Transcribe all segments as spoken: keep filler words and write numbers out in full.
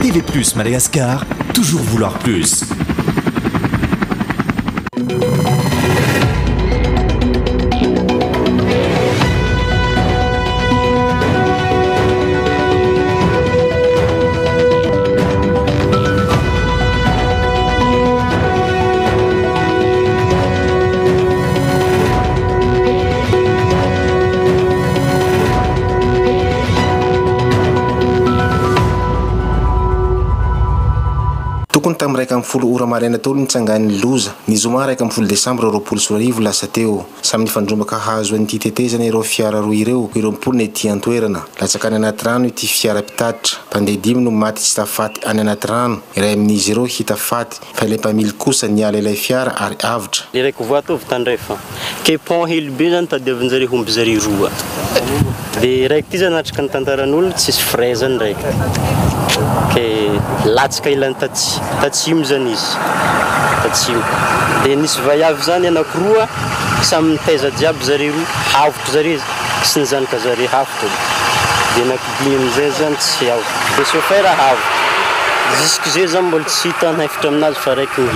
T V plus Madagascar, toujours vouloir plus. Tokony tamin'ny raika amby folo ora maraina tao nitsangany loza ny zoma raika amby folo desambra roapolo sy roarivo lasa teo samy nifandrombaka hazo an'ity tetezana ireo fiara roa ireo ireo mpolo ny ety antoerana latsakany anaty rano ity fiara mpitatitra mpandeha dimy no maty tsy tafaty any anaty rano iray amin'izy ireo hita faty fa ilay mpamily kosa niala ilay fiara ary avitra le raiky voatovy tandrefa ke pont hely be zany tadiavin'zare homby zare roa de raiky ty zany atraka ny tantaran'olo tsisy frais zany raiky ke latsaka ilany tatsy tatsimo zany izy tatsimo de nisy vaiavy zany anakiroa samy nitaiza jiaby zare roa havitra zare sy ny zanaka zare havitra de nakidimy amizay zany tsy ao de chauffeur havitra jusque zay zany mbola tsy hita nahefitra aminazy fa raiky ny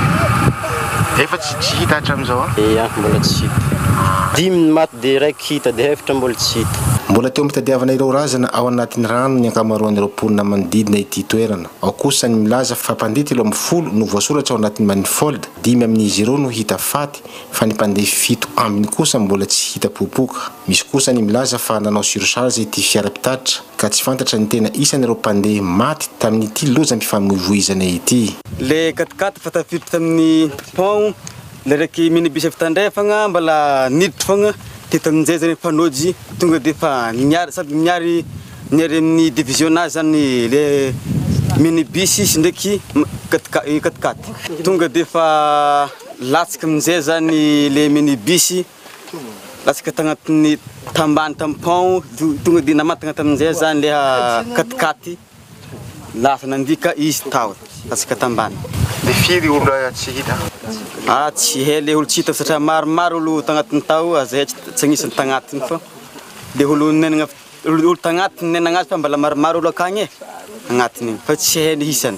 hita efa tsy hita hatramizao ia mbola tsy hita dimy ny maty de raiky hita de efitra mbola tsy hita mbola teo mitadiavana ireo razana ao anatin'ny rano ny ankamaroan'ireo mponina manodidina ity toerana ao kosa ny milaza fa mpandety ilo amby folo no voasoratra ao anatin'ny manifold dimy amin'izy ireo no hita faty fa ny mpandeha fito ambiny kosa mbola tsy hita popoka misy kosa ny milaza fa nanao surcharge ity fiara mpitatitra ka tsy fantatra ny tena isan'ireo mpandeha maty tamin'ity loza mifamoivoizana ity le katikaty fa tafiditra tamin'ny pont le raiky minibus fitandrefagna mbola niditra fogna teta amin'izay zany mpanojy tonga de fa niary sady niary niary amin'ny divisionnage zany le minibus sy ndraiky katikaty tonga de fa latsaka amin'izay zany le minibus latsaka tagnatin'ny tambany tamin'ny pont tonga de namatagna tamin'izay zany le katikaty lasa nandika izy tao latsaka tambany de firy olo tsy hita ah tsy hay le olo tsy hita satria maromaro olo tagnatiny tao azay tsy agnisany tagnatiny fa le olo nenagna olo tagnatiny nenagnazy fa mbola maromaro olo akagny e agnatiny fa tsy hay ny isany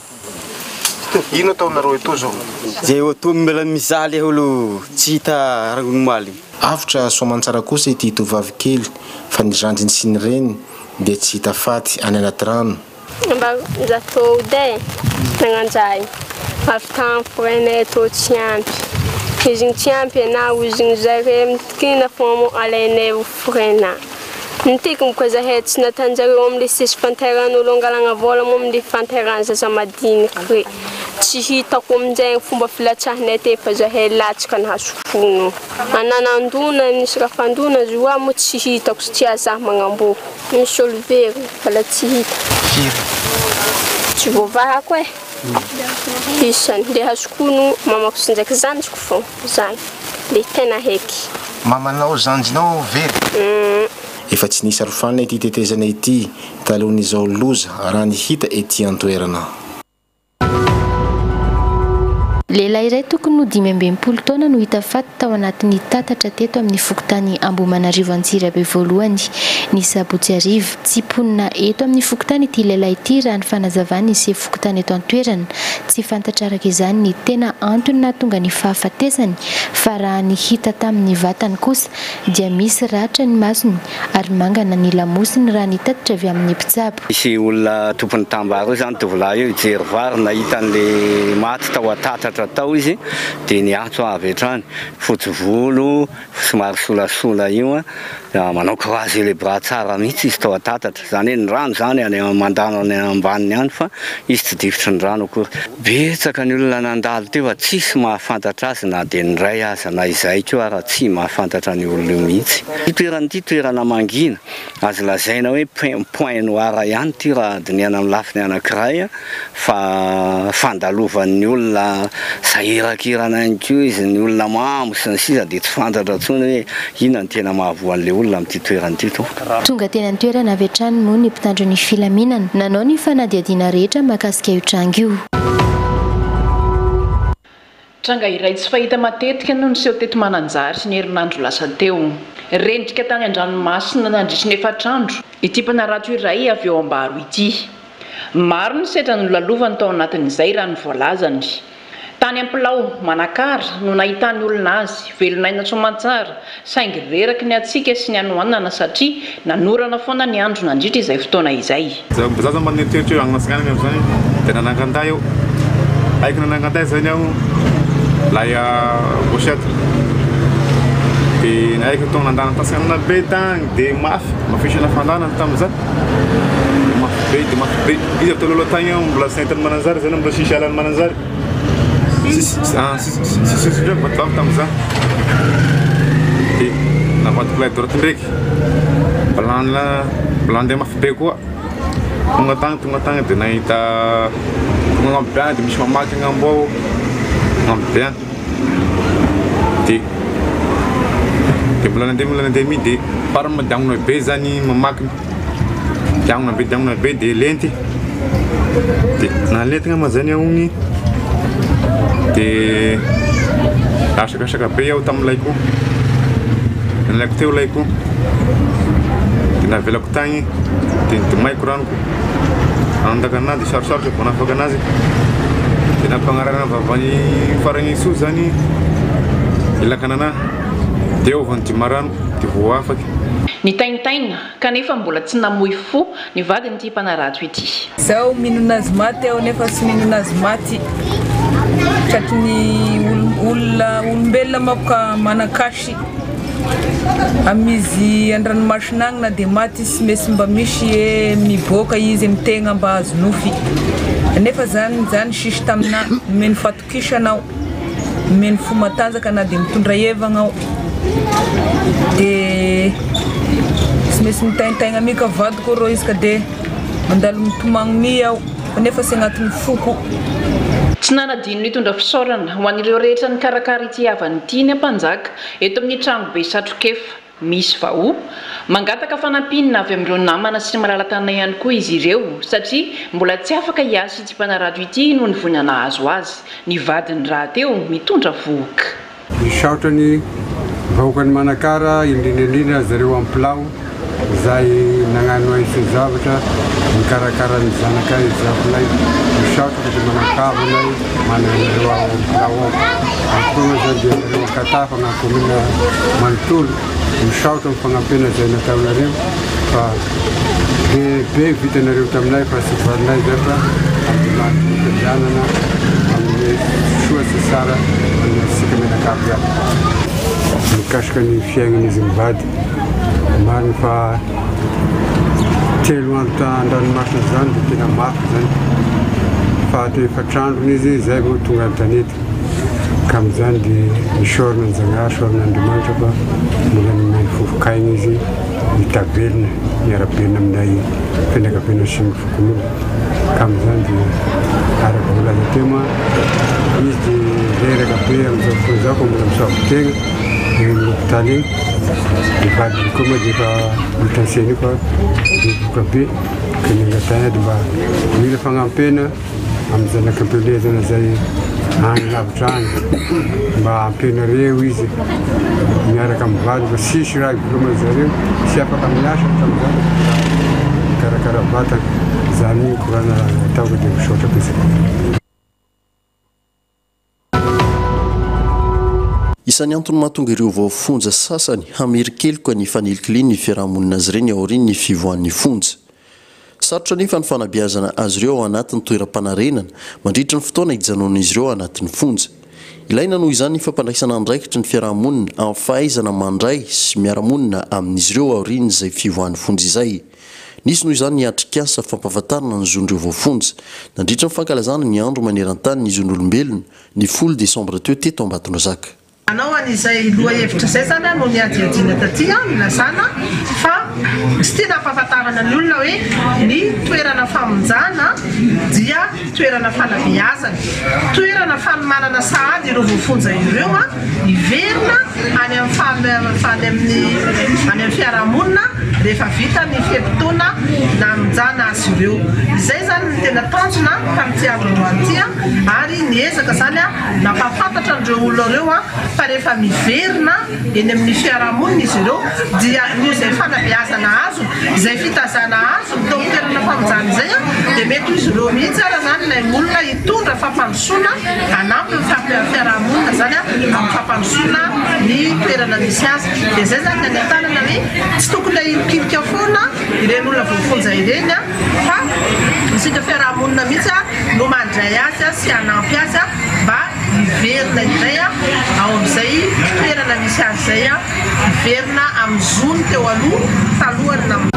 ino ataonareo eto zao zay oto mbola mizaha le olo tsy hita ragnomaly avitra soamantsara kosa ity tovavy kely fa ny zandriny sy ny reny de tsy hita faty any anaty rano mba zato de nagnanjay avy tany forenay tô tsy ampy izy tsy ampy ana izy zare mitikina fomo alainay ho forena nitiky mko zahay tsy natanjareo amle sisy fanteran'olo angalagna vola mo amle fanteran zaza madiniky tsy hitako aminjay fomba filatsahanay te fa zahay latsaka nahazo fono ananandona nisy raha fandona zoa mo tsy hitako tsy aza magnamboko misy olo very fala tsy hita tsy vovahako e isany le hazokono mamako sy ndraiky zanjiko fô zany le tena heky mamanao zanjinao very efa tsy nisy arofana ity tetezana ity talohan'izao loza raha ny hita ety antoerana lehilahy iray tokony ho dimy amby enimpolo taona no hita faty tao anatin'ny tatatra teto amin'ny fokontany Ambohimanarivo Antsirabe voalohany ny sabotsy arivo tsy ponina eto amin'ny fokontany ity lehilahy ity raha ny fanazavany sy fokontany eto an-toerana tsy fantatra araka izany ny tena antony nahatonga ny fahafatesany fa raha ny hita tamin'ny vatany kosa dia misy ratra ny masony ary mangana ny lamosiny raha ny tatitra avy amin'ny mpitsabo misy olona tompony tambaro zany tovolahy io jery vary nahita an'le maty tao atatatra tao izy de niatso avy hatrany fotsy volo somary solasola io manao courage le bras tsara mihitsy izy tao atatatra zany hoe ny rano zany any mandano any ambaniny any fa izy tsy difitry ny rano akory betsaka ny olona nandalo teo fa tsisy mahafantatra azy na de ny ray aza na izay koa raha tsy mahafantatra ny olona io mihitsy ity toerana ity toerana mangina azo lazaina hoe point noir ihany ty raha diniana amin'ny lafiny anankiray fa fandalovan'ny olona sahirakirana ihany koa izy ny olona mamo sy ny sisa de tsy fantatra intsony hoe inona ny tena mahavoan'le olona amin'ity toerana ity to tonga tena ny toerana avy hatrany moa ny mpitandro ny filaminana nanao ny fanadiadiana rehetra mahakasika io tranga io tranga iray tsy fahita matetika noho ny seho teto Mananjary sy ny herinandro lasa teo rendrika tany an-dranomasina nandritra ny efatrandro ity mpanarato iray avy eo Ambaro ity maro ny setra ny lalovany tao anatin'izay raha ny voalazany tany ampilao manakara no nahitany olona azy velonaina soamantsara saingy reraky ny atsika sy ny anoanana satria nanorana foana ny andro nandritra izay fotoana izay zaza manetitry agnasigana am'zany tena nanganday eo aiky nananganday zany aho lay bochette de naiky tong nandana tasanana be tagny de mafy mafisana fandanana tam'izany mafy be de mafy be izy avy talolo tagny aho mbola sy nahitany mananjary zany mbola sisy alany mananjary sisy ndraiky vatovavy tam'izany de navadiko lay doroty ndraiky mbola mbola andeha mafy be koa tonga tagny tonga tagny de nahita tonga agnambiany de misy mamaky agnambo ao agnambiany de de mbola nandeha mbola nandeha mi de para madiagnona be zany mamaky diagnona be diagnona be de lenty de nalenty ngama zany aho igny de asakasaka be aho tam'ilay koa nalaiko teo lay koa de navelako tagny de nidomaiko ranoko anandaka anazy sarosarotra vao nafaka anazy de nampagnarana vavany faragny so zany ilakanana de eo vany dimarano de vo afaky ny taintaina kanefa mbola tsy namoy fo ny vadiny ty mpanarato ity zao minona azy maty aho nefa sy minona azy maty satria ny olona olombelona mapoka manakasy amizy andranomasina agny na de maty sy mesy mba misy e miboaka izy amin'ny tegna mba azo nofy nefa zany zany sisy tamina meny fatokisanao meny fo matanjaka na de mitondra hevagna ao de sy mesy mitaintaigna mika vadiko rô izy ka de mandalo mitomagno mi ao nefa sy agnatin'ny foko tsy nanadino nitondra fisaorana ho an'ireo rehetra ny karakara ity avany ity ny ampanjaka eto amin'ny trano be satrokefa misy vao mangataka fanampinina avy amin'ireo namana sy malalatana ihany koa izy ireo satria mbola tsy afaka hiasa ity mpanarato ity no ny vonana azo azy ny vadiny raha teo mitondra vohoka misaotrany vahoakany manakara indrindraindrindra zareo ampilao zay nagnano aisy zavatra mikarakara ny zanakay zavolay misaotra de manakavonay mananareo ampilao ao ampona zay de reo akata fagnakomina manontolo misaotra mifagnampena zay nataonareo fa be be vitanareo taminay fa sy valinay zay fa amdimanifitadianana amin'ny soa sy sara aminasika menakavy aby mikasika ny fiaignan'izy mivady mariny fa telo andro andranomasina zany de tena mafy zany fa te efatrandrony izy zay vao tonga an-tanety ka am'izany de misorona ny Zagnahary sorona Andriamanitra fa mila nomeny fofokaigny izy mitavelona miarabenina aminay fianakaviana sy ny fokon'olo ka am'izany de araky volaza teo ma izy de reraka be am'izao fotoana zao fa mbola misavotegna eny l'hôpital eny de vadiny koa ma de fa mitanseny io fa bevoka be ka nengatagna de mba mila fagnampena amin'ny zanak'ampelezana zay agny lavitra agny mba ampenareo izy miaraka amin'ny vady fa sisy raha ivoloma zareo sy afaka miasa tam'izany karakara vatana zany korana ataoko de misaotra betsaka. Isan'ny antony mahatonga ireo vaofonja sasany hamerikeloka ny fanelikiliny ny fiarahamonina azy ireny aoriny ny fivoan'ny fonja. Sarotra nefa ny fanabeazana azy ireo ao anatin'ny toeram-panarenana mandritra ny fotoana hijanon'izy ireo anatin'ny fonja. Ilaina noho izany ny fampandraisana andraikitra ny fiarahamonina amin'ny fahaizana mandray sy miaramonina amin'izy ireo aoriny izay fivoan'ny fonja izay. Nisy noho izany niatrikasa fampahafantarana ny zon'ireo vaofonja nandritra ny fankalazana ny andro maneran-tany ny zon'olombelona ny folo desambra teo teto Ambatondrazaka. Anao an'izay loha hevitra zay zany no niadiadiana taty milazana fa sy tia nampahafantarana ny olona hoe ny toerana famonjana dia toerana fanabeazana, toerana fanomanana sahady ireo voafonja ireo a iverina any amin'ny faly amin'ny any amin'ny fiarahamonina rehefa vita ny fiepitona na mijana azy ireo. Izay zany ny tena tanjona tamitiavano antia ary niezaka zany a nampafantatra andreo olona reo a fa rehefa miverina eny amin'ny fiarahamonina izy ireo dia io zay fanabeazana azo izay fitazana azo tao toerana famonjana izay a dia mety izy ireo mihitsy ara zany ilay olona hitondra fampandrosoana anampy ny fiarahamonina zany a amin'ny fampandrosoana ny toerana misy azy. Dia zay zany ny anitanana hoe tsy tokony ilay ilokilika foana ireny olona voafonja ireny a fa isika fiarahamonina mihitsy a no mandray azy a sy anampy azy a mba hiverina indray a ao amin'izay toerana misy azy zay a hiverina amin'ny zony teo aloha talohany na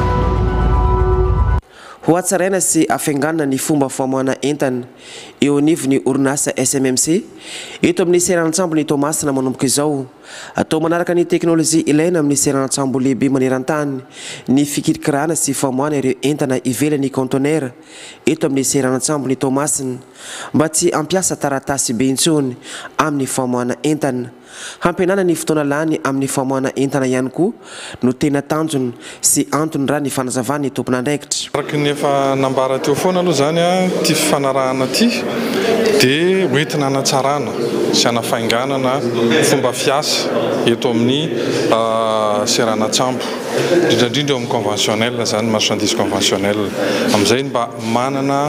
ho atsaraina sy afianganana ny fomba famoahana entana eo anivony orinasa S M M C eto amin'ny seranantsambo ny Tomasina manomboka izao. Atao manaraka ny teknôlôjia ilaina amin'ny seranantsambo lehibe maneran-tany ny fikirikirana sy famoahana ireo entana ivelan'ny conteneur eto amin'ny seranantsambo ny Tomasina mba tsy ampiasa taratasy be intsony amin'ny famoahana entana. Hampianana ny fotoana lany amin'ny famoahana entana ihany koa no tena tanjony sy antony raha ny fanazavany tompon'andraikitra. Araka ny efa nambara teo foana aloha zany a ty fifanarahana ty dia hoentina hanatsarana sy hanafainganana fomba fiasa eto amin'ny seranantsambo indrindrandrindra eo amin'ny conventionnel zany marchandise conventionnel amin'izay mba manana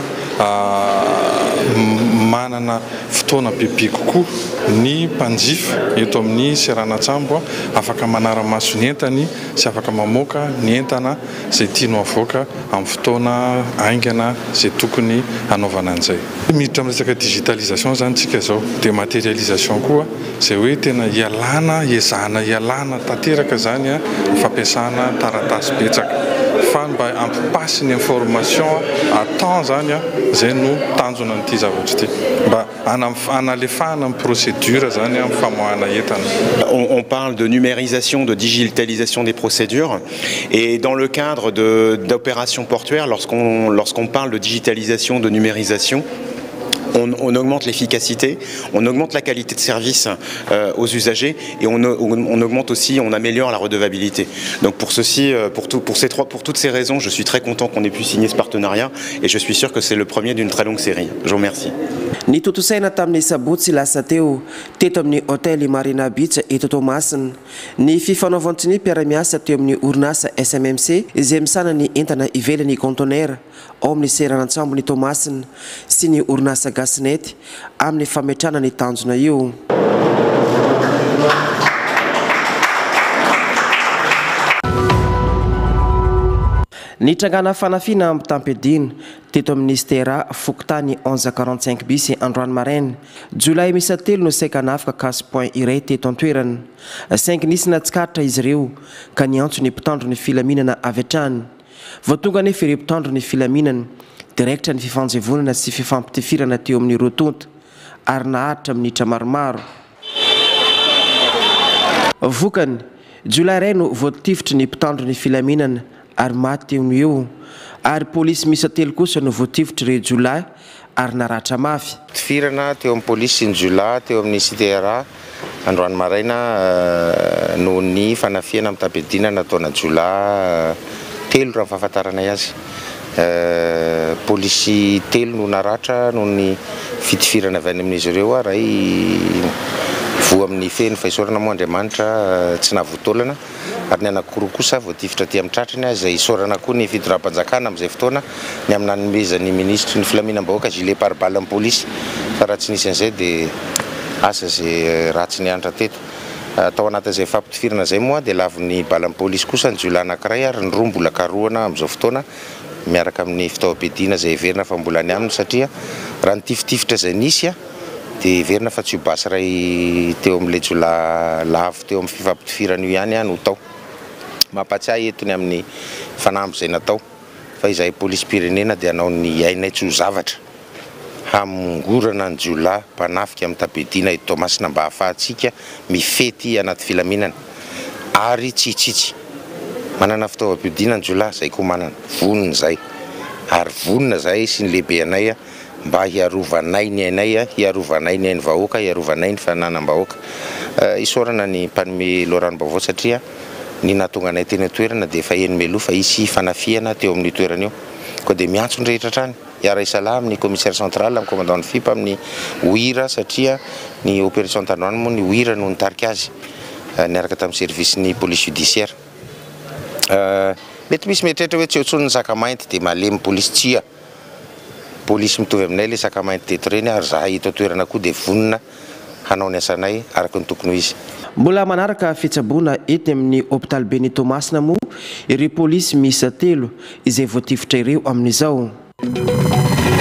manana fotoana bebe kokoa ny mpanjifa eto amin'ny seranantsambo afaka manara-maso ny entany sy afaka mamoaka ny entana izay tianao avoaka amin'ny fotoana aingana izay tokony hanaovana an'izay. Miditra amin'ny resaka digitalisation zany tsika zao dia matérialisation koa izay hoe tena ialana iezahana ialana tanteraka zany a fampiasana taratasy betsaka fa mba ampipasy ny information à temps zany a izay no tanjona n'ity zavatra ity mba analefahana amin'ny procédure zany amin'ny famoahana entana. On, on parle de numérisation, de digitalisation des procédures et dans le cadre d'opérations portuaires, lorsqu'on lorsqu'on parle de digitalisation, de numérisation, On, on augmente l'efficacité, on augmente la qualité de service euh, aux usagers et on, on, on augmente aussi, on améliore la redevabilité. Donc pour ceci, pour, tout, pour, ces trois, pour toutes ces raisons, je suis très content qu'on ait pu signer ce partenariat et je suis sûr que c'est le premier d'une très longue série. Je vous remercie. Ny totosaina tamin'ny sabotsy lasa teo teto amin'ny hôtel Marina Beach eto Tomasina ny fifanaovantsy ny mpiara-miasa teo amin'ny orinasa S M M C izay misana ny entana ivelan'ny conteneur ao amin'ny seranantsambo ny Tomasina sy ny orinasa Gasnet amin'ny fametrana ny tanjona io. Ny trangana fanafina amin'ny Tampedina teto amin'ny Stera Fokontany onze quarante-cinq bis Androany Maraina Jolay misa telo no saika nafaka casse point iray teto an-toerana. Cinq nisy natsikaritra izy ireo ka ny antso ny mpitandro ny filaminana avy hatrany. Voatonga nefa ireo mpitandro ny filaminana direktra ny fifanjevonana sy fifampitifirana teo amin'ny rotonta ary naharitra amin'ny hitra maromaro. Vokany Jolay iray no voatifitra ny mpitandro ny filaminana ary maty eo eo ary polisy misa telo kosa no voatifitra ireo Jolay ary naratra mafy. Tifirana teo amin'ny polisy ny Jolay teo amin'ny Stera Androany Maraina no ny fanafiana amin'ny Tampedina nataona Jolay telo raha fahafantarana azy. Polisy telo no naratra no ny fitifirana avy any amin'izy ireo rahay voa amin'ny feny faisorana moa Andriamanitra tsy nahavoatolana ary ny anankiroa kosa voatifitra ty amin'ny tratrany izay isorana koa ny fitondram-panjakana amin'izay fotoana ny amin'ny nanomezan'ny ministra ny filaminam-bahoaka gilet pare-balles amin'ny polisy fa raha tsy nisy an'izay dia asa izay ratsy ny andra teto. Tao anatin'izay fampitifirana izay moa dia lavon'ny bala amin'ny polisy kosa ny Jolay anankiray ary ny roa mbola karohana amin'izao fotoana miaraka amin'ny fitaovam-piadiana izay heverina fa mbola ny aminy satria raha nitiftifitra izay nisy a dia heverina fa tsy ho basy ray teo amin'ilay Jolay lavo teo amin'ny fifampitifirana io ihany no tao. Mampatsiahy etony amin'ny fanamby izay natao fa izahay polisy pirenena dia hanao ny ainay tsy ho zavatra hamongorana ny Jolay mpanafika amin'ny Tampedina eto Tomasina mba hahafahantsika mifety anaty filaminana ary tsitsitsy. Manana fitaovam-piadiana ny Jolay izay koa manana vonona izay ary vonona izay sy ny lehibe anay mba hiarovanay ny ainay, hiarovanay ny ain'ny vahoaka, hiarovanay ny fananam-bahoaka. Isorana ny mpanome loharano-baovao satria ny natonga anay teny toerana dia efa eny meloa fa isy fanafiana teo amin'ny toerana io koa dia miantso ny rehetra trany iara isalahy amin'ny commissaire central amin'ny commandant ny fipa amin'ny oira satria ny opération tanoany moa ny oira no nitarika azy niaraka tamin'ny service ny police judiciaire mety misy mieritreritra hoe tsy eo ntsony ny sakamainty dia malemy police tsia police mitovy aminay le sakamainty teto reny ary zahay hita toerana koa dia vonona hanao ny asanay araka ny tokony ho izy. Mbola manaraka fitsaboana ety amin'ny hôpital Benito Masina moa ireo polisy miisa telo izay voatifitra ireo amin'izao.